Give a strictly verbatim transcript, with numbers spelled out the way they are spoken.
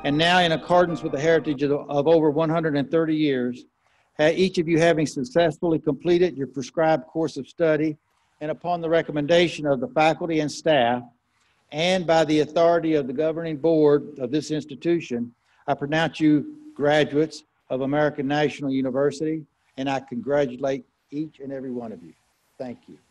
And now, in accordance with the heritage of, of over one hundred thirty years, ha- each of you having successfully completed your prescribed course of study, and upon the recommendation of the faculty and staff, and by the authority of the governing board of this institution, I pronounce you graduates of American National University, and I congratulate each and every one of you. Thank you.